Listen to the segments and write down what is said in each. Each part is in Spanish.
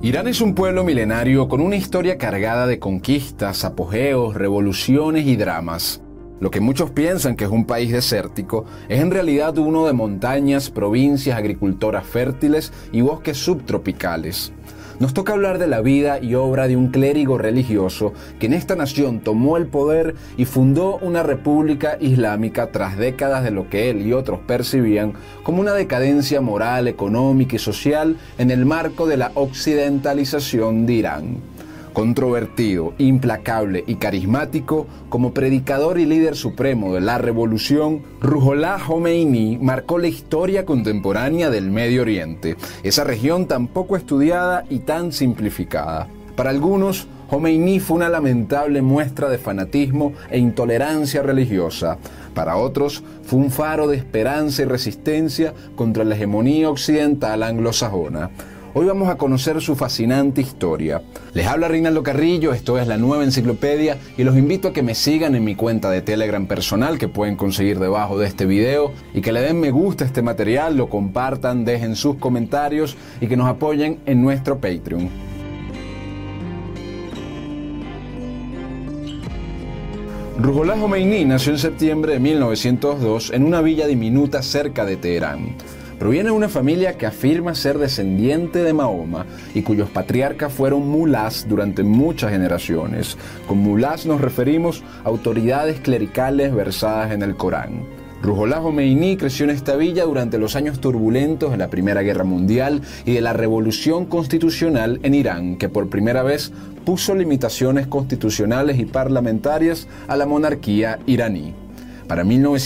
Irán es un pueblo milenario con una historia cargada de conquistas, apogeos, revoluciones y dramas. Lo que muchos piensan que es un país desértico es en realidad uno de montañas, provincias, agricultoras fértiles y bosques subtropicales. Nos toca hablar de la vida y obra de un clérigo religioso que en esta nación tomó el poder y fundó una república islámica tras décadas de lo que él y otros percibían como una decadencia moral, económica y social en el marco de la occidentalización de Irán. Controvertido, implacable y carismático, como predicador y líder supremo de la revolución, Ruhollah Jomeini marcó la historia contemporánea del Medio Oriente, esa región tan poco estudiada y tan simplificada. Para algunos, Jomeini fue una lamentable muestra de fanatismo e intolerancia religiosa. Para otros, fue un faro de esperanza y resistencia contra la hegemonía occidental anglosajona. Hoy vamos a conocer su fascinante historia. Les habla Reinaldo Carrillo, esto es La Nueva Enciclopedia y los invito a que me sigan en mi cuenta de Telegram personal que pueden conseguir debajo de este video y que le den me gusta a este material, lo compartan, dejen sus comentarios y que nos apoyen en nuestro Patreon. Ruhollah Jomeini nació en septiembre de 1902 en una villa diminuta cerca de Teherán. Proviene de una familia que afirma ser descendiente de Mahoma y cuyos patriarcas fueron mulás durante muchas generaciones. Con mulás nos referimos a autoridades clericales versadas en el Corán. Ruhollah Jomeini creció en esta villa durante los años turbulentos de la Primera Guerra Mundial y de la Revolución Constitucional en Irán, que por primera vez puso limitaciones constitucionales y parlamentarias a la monarquía iraní. Para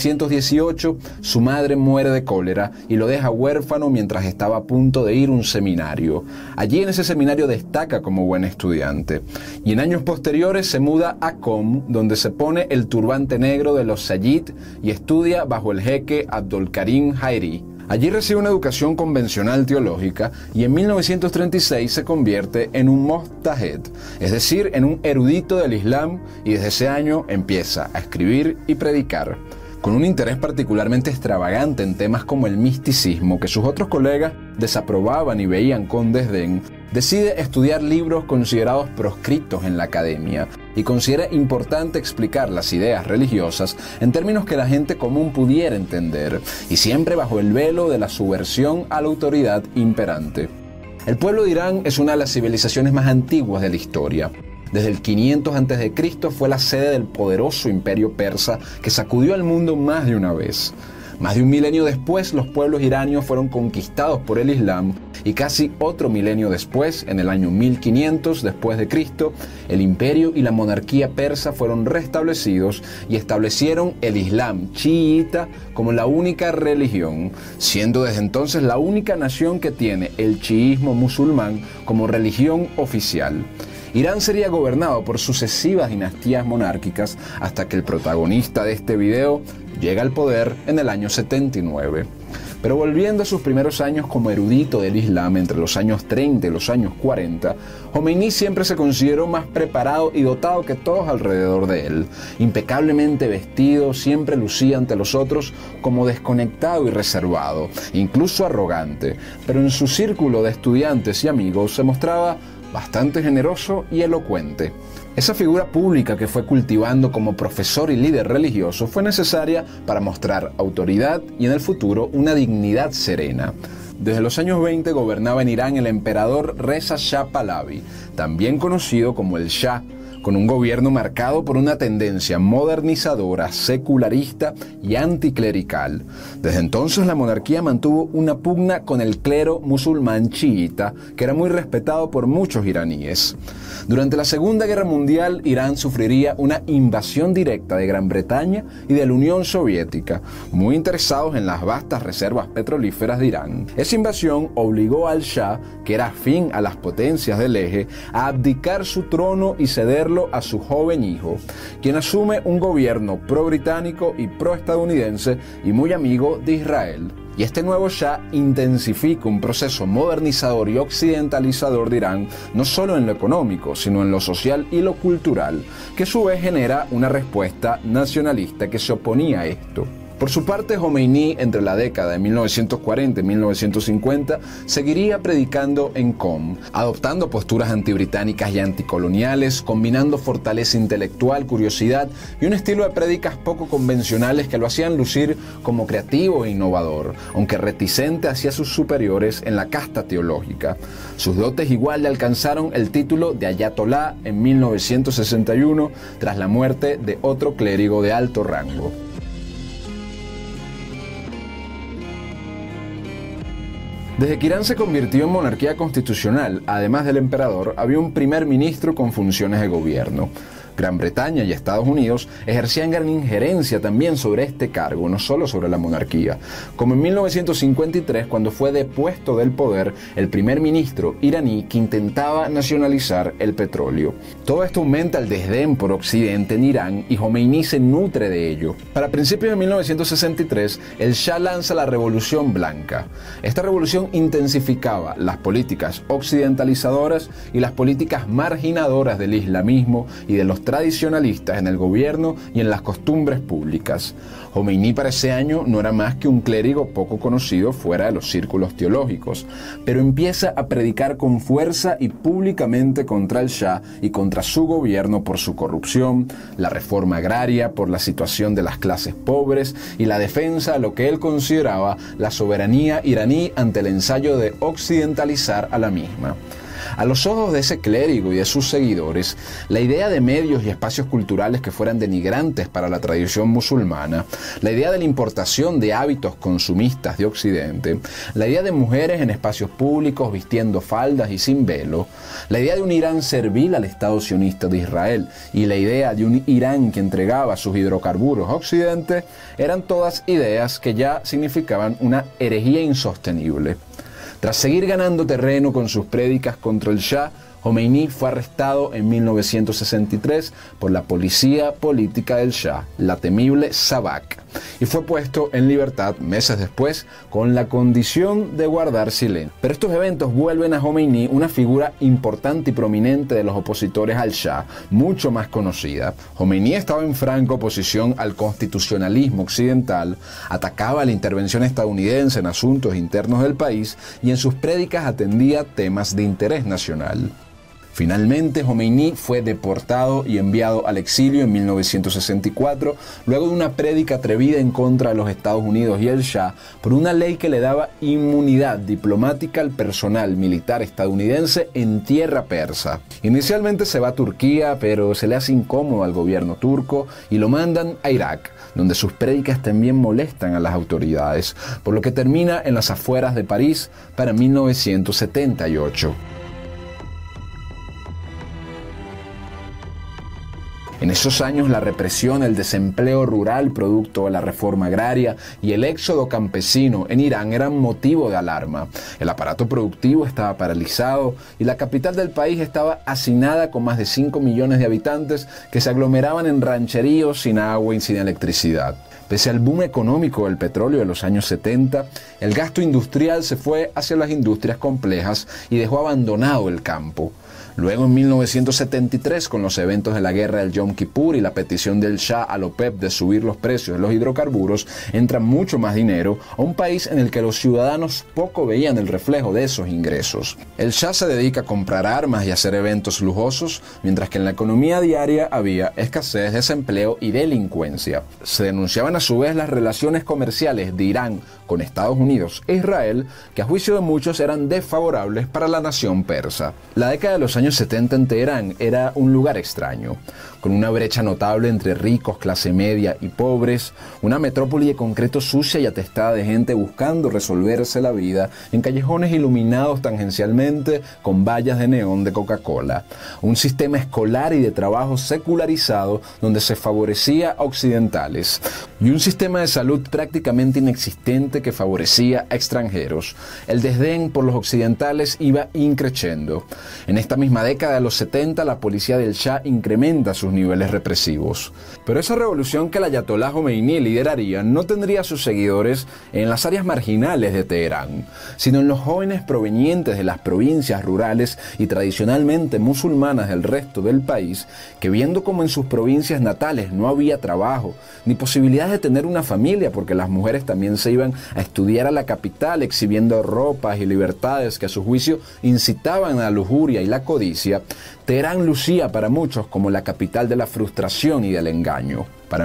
1918, su madre muere de cólera y lo deja huérfano mientras estaba a punto de ir a un seminario. Allí en ese seminario destaca como buen estudiante. Y en años posteriores se muda a Qom, donde se pone el turbante negro de los Sayyid y estudia bajo el jeque Abdolkarim Jairi. Allí recibe una educación convencional teológica y en 1936 se convierte en un mojtahed, es decir, en un erudito del Islam, y desde ese año empieza a escribir y predicar. Con un interés particularmente extravagante en temas como el misticismo, que sus otros colegas desaprobaban y veían con desdén, decide estudiar libros considerados proscritos en la academia y considera importante explicar las ideas religiosas en términos que la gente común pudiera entender, y siempre bajo el velo de la subversión a la autoridad imperante. El pueblo de Irán es una de las civilizaciones más antiguas de la historia. Desde el 500 a.C. fue la sede del poderoso imperio persa que sacudió al mundo más de una vez. Más de un milenio después, los pueblos iranios fueron conquistados por el Islam y casi otro milenio después, en el año 1500 después de Cristo, el imperio y la monarquía persa fueron restablecidos y establecieron el Islam chiita como la única religión, siendo desde entonces la única nación que tiene el chiismo musulmán como religión oficial. Irán sería gobernado por sucesivas dinastías monárquicas hasta que el protagonista de este video llega al poder en el año 79. Pero volviendo a sus primeros años como erudito del Islam entre los años 30 y los años 40, Jomeini siempre se consideró más preparado y dotado que todos alrededor de él. Impecablemente vestido, siempre lucía ante los otros como desconectado y reservado, incluso arrogante, pero en su círculo de estudiantes y amigos se mostraba bastante generoso y elocuente. Esa figura pública que fue cultivando como profesor y líder religioso fue necesaria para mostrar autoridad y en el futuro una dignidad serena. Desde los años 20 gobernaba en Irán el emperador Reza Shah Pahlavi, también conocido como el Shah, con un gobierno marcado por una tendencia modernizadora, secularista y anticlerical. Desde entonces la monarquía mantuvo una pugna con el clero musulmán chiita, que era muy respetado por muchos iraníes. Durante la Segunda Guerra Mundial, Irán sufriría una invasión directa de Gran Bretaña y de la Unión Soviética, muy interesados en las vastas reservas petrolíferas de Irán. Esa invasión obligó al Shah, que era afín a las potencias del eje, a abdicar su trono y cederlo a su joven hijo, quien asume un gobierno pro-británico y pro-estadounidense y muy amigo de Israel. Y este nuevo Shah intensifica un proceso modernizador y occidentalizador de Irán, no solo en lo económico, sino en lo social y lo cultural, que a su vez genera una respuesta nacionalista que se oponía a esto. Por su parte, Jomeini, entre la década de 1940 y 1950, seguiría predicando en Qom, adoptando posturas antibritánicas y anticoloniales, combinando fortaleza intelectual, curiosidad y un estilo de prédicas poco convencionales que lo hacían lucir como creativo e innovador, aunque reticente hacia sus superiores en la casta teológica. Sus dotes igual le alcanzaron el título de ayatolá en 1961, tras la muerte de otro clérigo de alto rango. Desde que Irán se convirtió en monarquía constitucional, además del emperador, había un primer ministro con funciones de gobierno. Gran Bretaña y Estados Unidos ejercían gran injerencia también sobre este cargo, no solo sobre la monarquía, como en 1953 cuando fue depuesto del poder el primer ministro iraní que intentaba nacionalizar el petróleo. Todo esto aumenta el desdén por Occidente en Irán y Jomeini se nutre de ello. Para principios de 1963, el Shah lanza la Revolución Blanca. Esta revolución intensificaba las políticas occidentalizadoras y las políticas marginadoras del islamismo y de los tradicionalistas en el gobierno y en las costumbres públicas. Jomeini para ese año no era más que un clérigo poco conocido fuera de los círculos teológicos, pero empieza a predicar con fuerza y públicamente contra el Shah y contra su gobierno por su corrupción, la reforma agraria, por la situación de las clases pobres y la defensa de lo que él consideraba la soberanía iraní ante el ensayo de occidentalizar a la misma. A los ojos de ese clérigo y de sus seguidores, la idea de medios y espacios culturales que fueran denigrantes para la tradición musulmana, la idea de la importación de hábitos consumistas de Occidente, la idea de mujeres en espacios públicos vistiendo faldas y sin velo, la idea de un Irán servil al Estado sionista de Israel y la idea de un Irán que entregaba sus hidrocarburos a Occidente, eran todas ideas que ya significaban una herejía insostenible. Tras seguir ganando terreno con sus prédicas contra el Shah, Jomeini fue arrestado en 1963 por la policía política del Shah, la temible Savak, y fue puesto en libertad meses después con la condición de guardar silencio. Pero estos eventos vuelven a Jomeini una figura importante y prominente de los opositores al Shah, mucho más conocida. Jomeini estaba en franca oposición al constitucionalismo occidental, atacaba la intervención estadounidense en asuntos internos del país y en sus prédicas atendía temas de interés nacional. Finalmente, Jomeini fue deportado y enviado al exilio en 1964, luego de una prédica atrevida en contra de los Estados Unidos y el Shah por una ley que le daba inmunidad diplomática al personal militar estadounidense en tierra persa. Inicialmente se va a Turquía, pero se le hace incómodo al gobierno turco y lo mandan a Irak, donde sus prédicas también molestan a las autoridades, por lo que termina en las afueras de París para 1978. En esos años la represión, el desempleo rural producto de la reforma agraria y el éxodo campesino en Irán eran motivo de alarma. El aparato productivo estaba paralizado y la capital del país estaba hacinada con más de 5 millones de habitantes que se aglomeraban en rancheríos sin agua y sin electricidad. Pese al boom económico del petróleo de los años 70, el gasto industrial se fue hacia las industrias complejas y dejó abandonado el campo. Luego, en 1973, con los eventos de la guerra del Yom Kippur y la petición del Shah a la OPEP de subir los precios de los hidrocarburos, entra mucho más dinero a un país en el que los ciudadanos poco veían el reflejo de esos ingresos. El Shah se dedica a comprar armas y a hacer eventos lujosos, mientras que en la economía diaria había escasez, desempleo y delincuencia. Se denunciaban a su vez las relaciones comerciales de Irán con Estados Unidos e Israel, que a juicio de muchos eran desfavorables para la nación persa. La década de los años 70 en Teherán era un lugar extraño, con una brecha notable entre ricos, clase media y pobres, una metrópoli de concreto sucia y atestada de gente buscando resolverse la vida en callejones iluminados tangencialmente con vallas de neón de Coca-Cola, un sistema escolar y de trabajo secularizado donde se favorecía a occidentales, y un sistema de salud prácticamente inexistente que favorecía a extranjeros. El desdén por los occidentales iba increciendo. En esta misma última década de los 70, la policía del Shah incrementa sus niveles represivos. Pero esa revolución que el ayatolá Jomeini lideraría no tendría sus seguidores en las áreas marginales de Teherán, sino en los jóvenes provenientes de las provincias rurales y tradicionalmente musulmanas del resto del país, que viendo como en sus provincias natales no había trabajo, ni posibilidad de tener una familia, porque las mujeres también se iban a estudiar a la capital exhibiendo ropas y libertades que a su juicio incitaban a la lujuria y la codicia, Teherán lucía para muchos como la capital de la frustración y del engaño. Para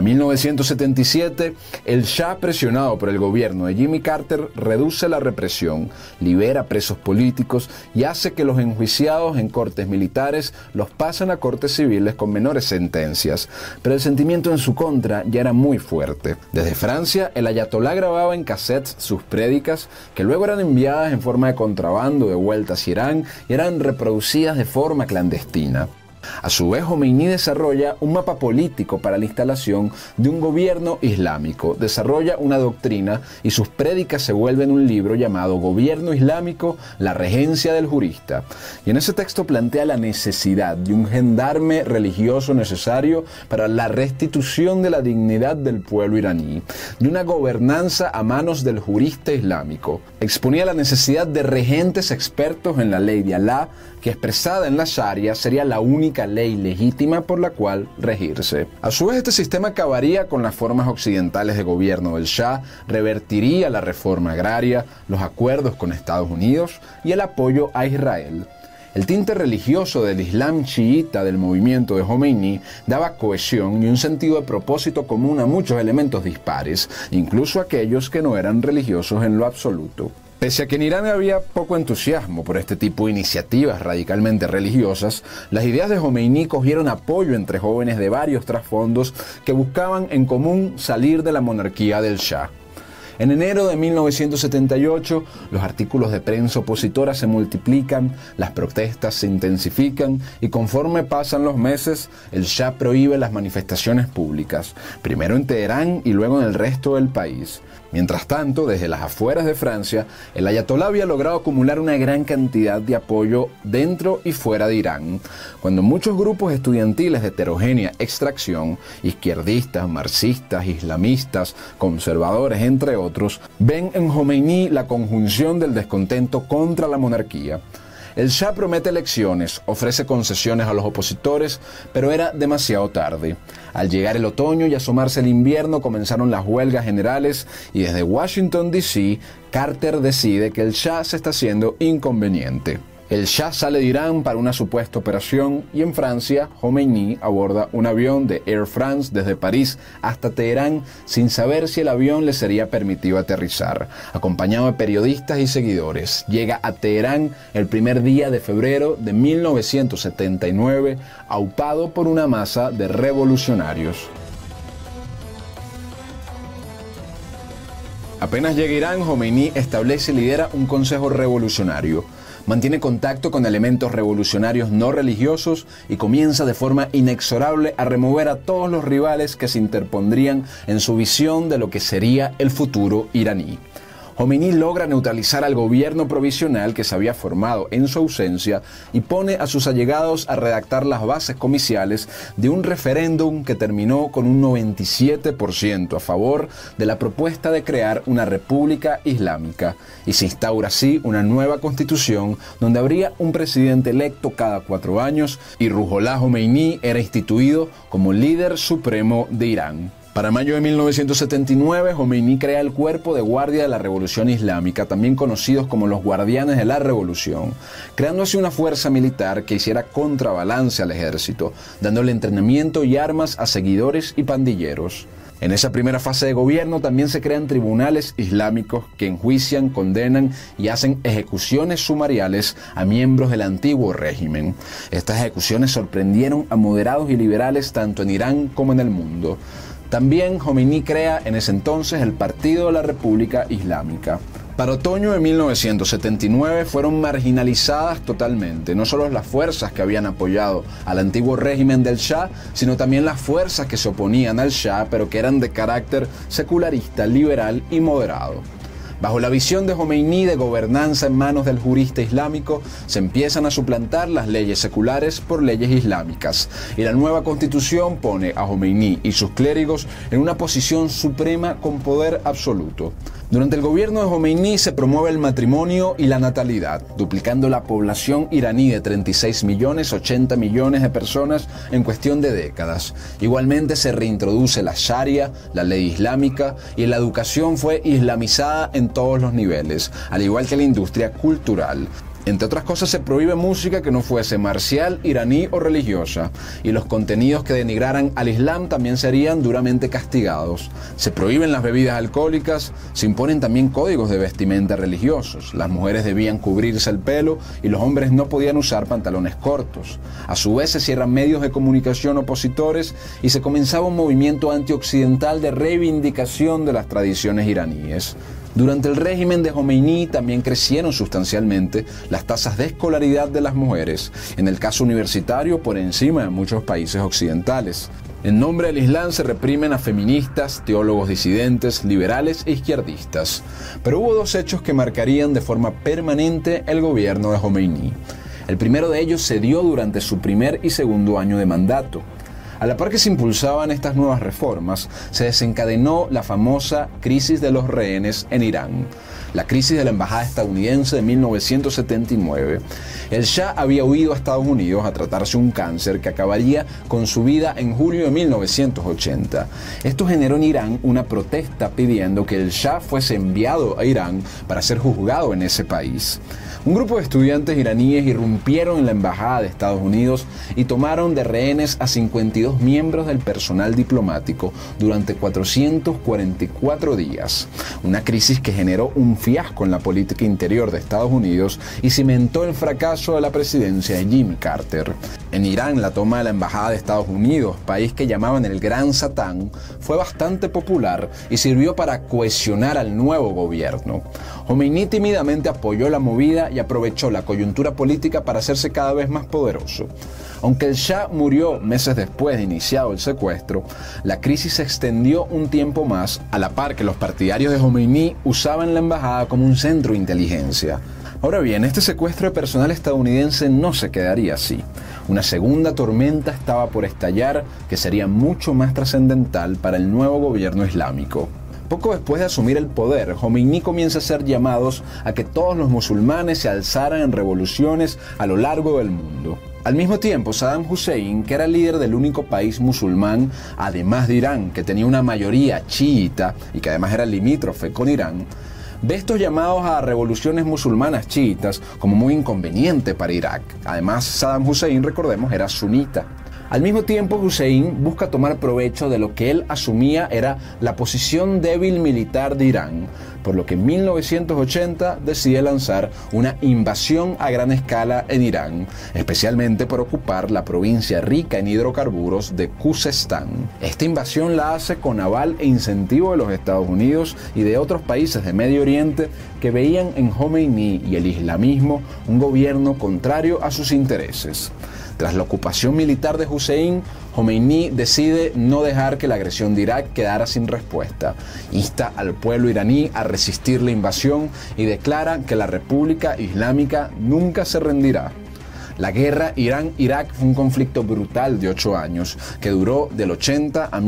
1977, el Shah, presionado por el gobierno de Jimmy Carter, reduce la represión, libera presos políticos y hace que los enjuiciados en cortes militares los pasen a cortes civiles con menores sentencias. Pero el sentimiento en su contra ya era muy fuerte. Desde Francia, el ayatolá grababa en cassettes sus prédicas, que luego eran enviadas en forma de contrabando de vuelta hacia Irán y eran reproducidas de forma clandestina. A su vez, Jomeini desarrolla un mapa político para la instalación de un gobierno islámico, desarrolla una doctrina y sus prédicas se vuelven un libro llamado Gobierno Islámico, la regencia del jurista. Y en ese texto plantea la necesidad de un gendarme religioso necesario para la restitución de la dignidad del pueblo iraní, de una gobernanza a manos del jurista islámico. Exponía la necesidad de regentes expertos en la ley de Alá, que expresada en la Sharia sería la única ley legítima por la cual regirse. A su vez, este sistema acabaría con las formas occidentales de gobierno del Shah, revertiría la reforma agraria, los acuerdos con Estados Unidos y el apoyo a Israel. El tinte religioso del Islam chiita del movimiento de Jomeini daba cohesión y un sentido de propósito común a muchos elementos dispares, incluso aquellos que no eran religiosos en lo absoluto. Pese a que en Irán había poco entusiasmo por este tipo de iniciativas radicalmente religiosas, las ideas de Jomeini cogieron apoyo entre jóvenes de varios trasfondos que buscaban en común salir de la monarquía del Shah. En enero de 1978, los artículos de prensa opositora se multiplican, las protestas se intensifican y conforme pasan los meses, el Shah prohíbe las manifestaciones públicas, primero en Teherán y luego en el resto del país. Mientras tanto, desde las afueras de Francia, el ayatolá había logrado acumular una gran cantidad de apoyo dentro y fuera de Irán, cuando muchos grupos estudiantiles de heterogénea extracción, izquierdistas, marxistas, islamistas, conservadores, entre otros, ven en Jomeini la conjunción del descontento contra la monarquía. El Shah promete elecciones, ofrece concesiones a los opositores, pero era demasiado tarde. Al llegar el otoño y asomarse el invierno, comenzaron las huelgas generales y desde Washington, D.C., Carter decide que el Shah se está haciendo inconveniente. El Shah sale de Irán para una supuesta operación y en Francia, Jomeini aborda un avión de Air France desde París hasta Teherán sin saber si el avión le sería permitido aterrizar. Acompañado de periodistas y seguidores, llega a Teherán el primer día de febrero de 1979, aupado por una masa de revolucionarios. Apenas llega a Irán, Jomeini establece y lidera un consejo revolucionario. Mantiene contacto con elementos revolucionarios no religiosos y comienza de forma inexorable a remover a todos los rivales que se interpondrían en su visión de lo que sería el futuro iraní. Jomeini logra neutralizar al gobierno provisional que se había formado en su ausencia y pone a sus allegados a redactar las bases comiciales de un referéndum que terminó con un 97% a favor de la propuesta de crear una república islámica y se instaura así una nueva constitución donde habría un presidente electo cada 4 años y Ruhollah Jomeini era instituido como líder supremo de Irán. Para mayo de 1979, Jomeini crea el Cuerpo de Guardia de la Revolución Islámica, también conocidos como los Guardianes de la Revolución, creando así una fuerza militar que hiciera contrabalance al ejército, dándole entrenamiento y armas a seguidores y pandilleros. En esa primera fase de gobierno también se crean tribunales islámicos que enjuician, condenan y hacen ejecuciones sumariales a miembros del antiguo régimen. Estas ejecuciones sorprendieron a moderados y liberales tanto en Irán como en el mundo. También Jomeini crea en ese entonces el Partido de la República Islámica. Para otoño de 1979 fueron marginalizadas totalmente, no solo las fuerzas que habían apoyado al antiguo régimen del Shah, sino también las fuerzas que se oponían al Shah, pero que eran de carácter secularista, liberal y moderado. Bajo la visión de Jomeini de gobernanza en manos del jurista islámico, se empiezan a suplantar las leyes seculares por leyes islámicas, y la nueva constitución pone a Jomeini y sus clérigos en una posición suprema con poder absoluto. Durante el gobierno de Jomeini se promueve el matrimonio y la natalidad, duplicando la población iraní de 36 millones, 80 millones de personas en cuestión de décadas. Igualmente se reintroduce la Sharia, la ley islámica, y la educación fue islamizada en todos los niveles, al igual que la industria cultural. Entre otras cosas, se prohíbe música que no fuese marcial, iraní o religiosa, y los contenidos que denigraran al Islam también serían duramente castigados. Se prohíben las bebidas alcohólicas, se imponen también códigos de vestimenta religiosos. Las mujeres debían cubrirse el pelo y los hombres no podían usar pantalones cortos. A su vez se cierran medios de comunicación opositores y se comenzaba un movimiento antioccidental de reivindicación de las tradiciones iraníes. Durante el régimen de Jomeini también crecieron sustancialmente las tasas de escolaridad de las mujeres, en el caso universitario por encima de muchos países occidentales. En nombre del Islam se reprimen a feministas, teólogos disidentes, liberales e izquierdistas. Pero hubo dos hechos que marcarían de forma permanente el gobierno de Jomeini. El primero de ellos se dio durante su primer y segundo año de mandato. A la par que se impulsaban estas nuevas reformas, se desencadenó la famosa crisis de los rehenes en Irán, la crisis de la embajada estadounidense de 1979. El Shah había huido a Estados Unidos a tratarse un cáncer que acabaría con su vida en julio de 1980. Esto generó en Irán una protesta pidiendo que el Shah fuese enviado a Irán para ser juzgado en ese país. Un grupo de estudiantes iraníes irrumpieron en la embajada de Estados Unidos y tomaron de rehenes a 52 miembros del personal diplomático durante 444 días. Una crisis que generó un fiasco en la política interior de Estados Unidos y cimentó el fracaso de la presidencia de Jimmy Carter. En Irán, la toma de la embajada de Estados Unidos, país que llamaban el Gran Satán, fue bastante popular y sirvió para cohesionar al nuevo gobierno. Jomeini tímidamente apoyó la movida y aprovechó la coyuntura política para hacerse cada vez más poderoso. Aunque el Shah murió meses después de iniciado el secuestro, la crisis se extendió un tiempo más, a la par que los partidarios de Jomeini usaban la embajada como un centro de inteligencia. Ahora bien, este secuestro de personal estadounidense no se quedaría así. Una segunda tormenta estaba por estallar que sería mucho más trascendental para el nuevo gobierno islámico. Poco después de asumir el poder, Jomeini comienza a hacer llamados a que todos los musulmanes se alzaran en revoluciones a lo largo del mundo. Al mismo tiempo, Saddam Hussein, que era el líder del único país musulmán, además de Irán, que tenía una mayoría chiita y que además era limítrofe con Irán, ve estos llamados a revoluciones musulmanas chiitas como muy inconveniente para Irak. Además, Saddam Hussein, recordemos, era sunita. Al mismo tiempo, Hussein busca tomar provecho de lo que él asumía era la posición débil militar de Irán, por lo que en 1980 decide lanzar una invasión a gran escala en Irán, especialmente por ocupar la provincia rica en hidrocarburos de Khuzestán. Esta invasión la hace con aval e incentivo de los Estados Unidos y de otros países de Medio Oriente que veían en Jomeini y el islamismo un gobierno contrario a sus intereses. Tras la ocupación militar de Hussein, Jomeini decide no dejar que la agresión de Irak quedara sin respuesta. Insta al pueblo iraní a resistir la invasión y declara que la República Islámica nunca se rendirá. La guerra Irán-Irak fue un conflicto brutal de 8 años, que duró del 80 a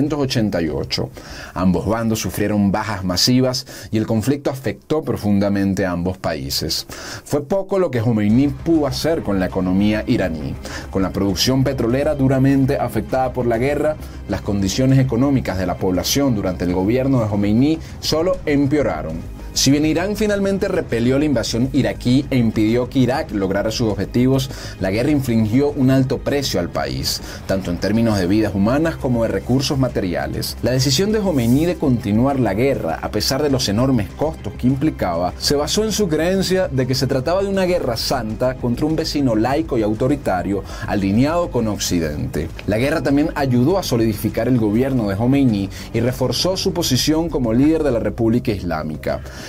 1988. Ambos bandos sufrieron bajas masivas y el conflicto afectó profundamente a ambos países. Fue poco lo que Jomeini pudo hacer con la economía iraní. Con la producción petrolera duramente afectada por la guerra, las condiciones económicas de la población durante el gobierno de Jomeini solo empeoraron. Si bien Irán finalmente repelió la invasión iraquí e impidió que Irak lograra sus objetivos, la guerra infligió un alto precio al país, tanto en términos de vidas humanas como de recursos materiales. La decisión de Jomeini de continuar la guerra, a pesar de los enormes costos que implicaba, se basó en su creencia de que se trataba de una guerra santa contra un vecino laico y autoritario alineado con Occidente. La guerra también ayudó a solidificar el gobierno de Jomeini y reforzó su posición como líder de la República Islámica.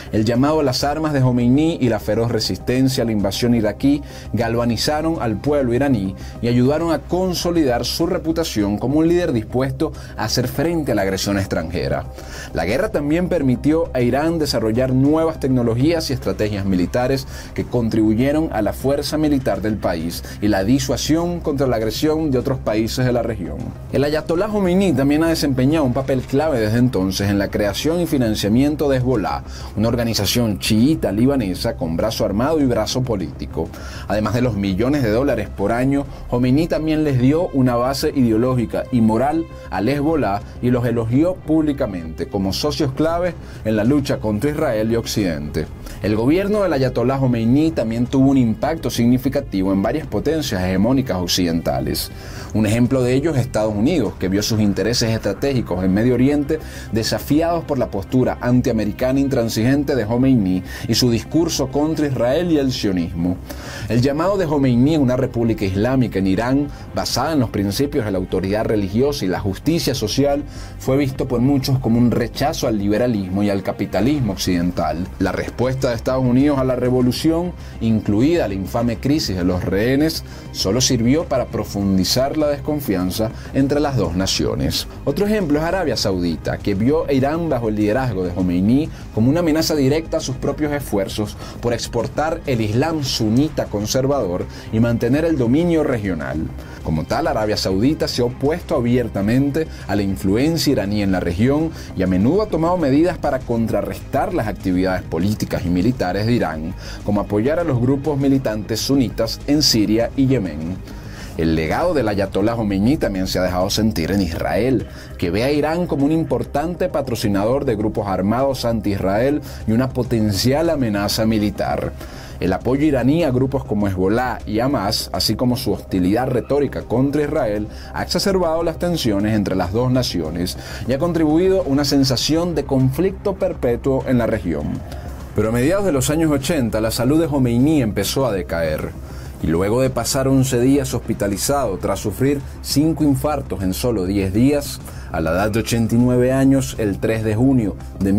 El llamado a las armas de Jomeini y la feroz resistencia a la invasión iraquí galvanizaron al pueblo iraní y ayudaron a consolidar su reputación como un líder dispuesto a hacer frente a la agresión extranjera. La guerra también permitió a Irán desarrollar nuevas tecnologías y estrategias militares que contribuyeron a la fuerza militar del país y la disuasión contra la agresión de otros países de la región. El ayatolá Jomeini también ha desempeñado un papel clave desde entonces en la creación y financiamiento de Hezbollah, una organización chiita libanesa con brazo armado y brazo político. Además de los millones de dólares por año, Jomeini también les dio una base ideológica y moral al Hezbollah y los elogió públicamente como socios claves en la lucha contra Israel y Occidente. El gobierno del ayatolá Jomeini también tuvo un impacto significativo en varias potencias hegemónicas occidentales. Un ejemplo de ello es Estados Unidos, que vio sus intereses estratégicos en Medio Oriente desafiados por la postura antiamericana intransigente de Jomeini y su discurso contra Israel y el sionismo. El llamado de Jomeini a una república islámica en Irán, basada en los principios de la autoridad religiosa y la justicia social, fue visto por muchos como un rechazo al liberalismo y al capitalismo occidental. La respuesta de Estados Unidos a la revolución, incluida la infame crisis de los rehenes, solo sirvió para profundizar la desconfianza entre las dos naciones. Otro ejemplo es Arabia Saudita, que vio a Irán bajo el liderazgo de Jomeini como una amenaza directa a sus propios esfuerzos por exportar el Islam sunita conservador y mantener el dominio regional. Como tal, Arabia Saudita se ha opuesto abiertamente a la influencia iraní en la región y a menudo ha tomado medidas para contrarrestar las actividades políticas y militares de Irán, como apoyar a los grupos militantes sunitas en Siria y Yemen. El legado del ayatolá Jomeini también se ha dejado sentir en Israel, que ve a Irán como un importante patrocinador de grupos armados anti-Israel y una potencial amenaza militar. El apoyo iraní a grupos como Hezbollah y Hamas, así como su hostilidad retórica contra Israel, ha exacerbado las tensiones entre las dos naciones y ha contribuido a una sensación de conflicto perpetuo en la región. Pero a mediados de los años 80, la salud de Jomeini empezó a decaer. Y luego de pasar 11 días hospitalizado tras sufrir 5 infartos en solo 10 días, a la edad de 89 años, el 3 de junio de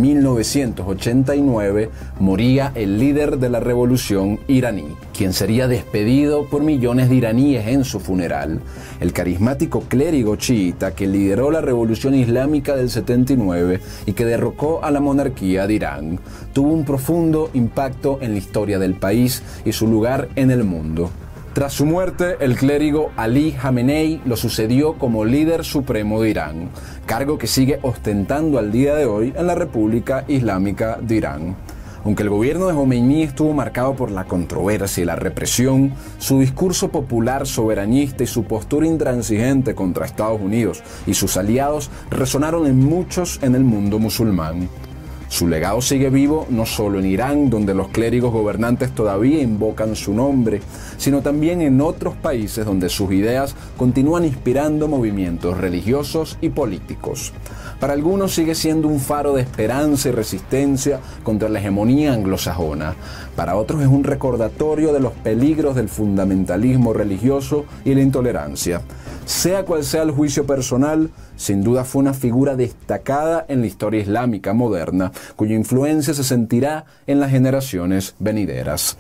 1989, moría el líder de la revolución iraní, quien sería despedido por millones de iraníes en su funeral. El carismático clérigo chiita que lideró la revolución islámica del 79 y que derrocó a la monarquía de Irán, tuvo un profundo impacto en la historia del país y su lugar en el mundo. Tras su muerte, el clérigo Ali Jamenei lo sucedió como líder supremo de Irán, cargo que sigue ostentando al día de hoy en la República Islámica de Irán. Aunque el gobierno de Jomeini estuvo marcado por la controversia y la represión, su discurso popular soberanista y su postura intransigente contra Estados Unidos y sus aliados resonaron en muchos en el mundo musulmán. Su legado sigue vivo no solo en Irán, donde los clérigos gobernantes todavía invocan su nombre, sino también en otros países donde sus ideas continúan inspirando movimientos religiosos y políticos. Para algunos sigue siendo un faro de esperanza y resistencia contra la hegemonía anglosajona. Para otros es un recordatorio de los peligros del fundamentalismo religioso y la intolerancia. Sea cual sea el juicio personal, sin duda fue una figura destacada en la historia islámica moderna, cuya influencia se sentirá en las generaciones venideras.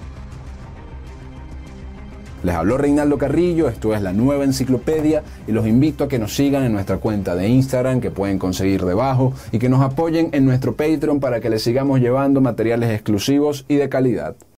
Les habló Reinaldo Carrillo, esto es La Nueva Enciclopedia y los invito a que nos sigan en nuestra cuenta de Instagram que pueden conseguir debajo y que nos apoyen en nuestro Patreon para que les sigamos llevando materiales exclusivos y de calidad.